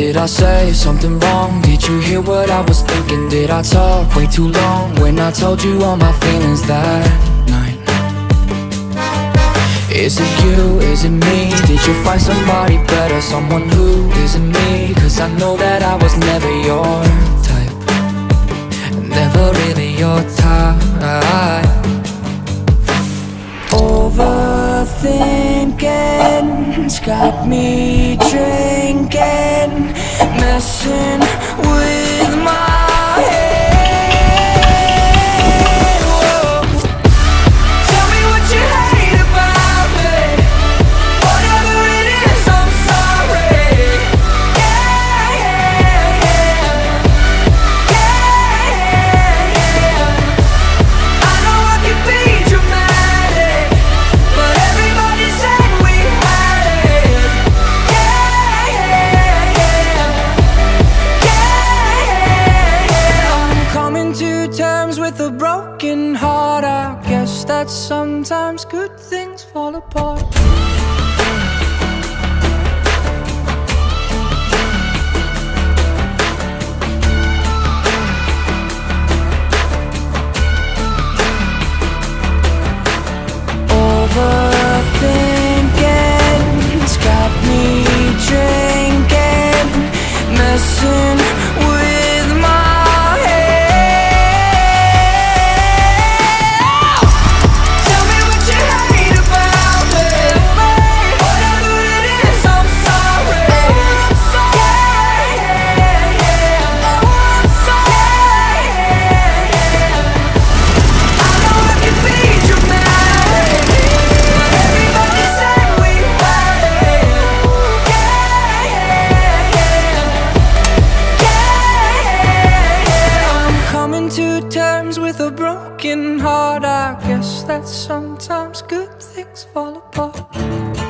Did I say something wrong? Did you hear what I was thinking? Did I talk way too long when I told you all my feelings that night? Is it you? Is it me? Did you find somebody better? Someone who isn't me? Cause I know that I was never your type, never really your type. Overthinking's got me drinking, messing with my head. Whoa. Tell me what you hate about me. Whatever it is, I'm sorry. Yeah, yeah, yeah. Yeah, yeah. I know I can be dramatic, but everybody said we had it. Yeah, yeah, yeah. Yeah, I'm coming to terms with a broken heart. I guess that sometimes good things fall apart. Overthinking's got me drinking, messing with my head. Tell me what you hate about me. Whatever it is, I'm sorry. Yeah, yeah, yeah. I know I can be dramatic, but everybody said we had it. Yeah, yeah, yeah. I'm coming to terms with a broken heart. I guess that sometimes good things fall apart.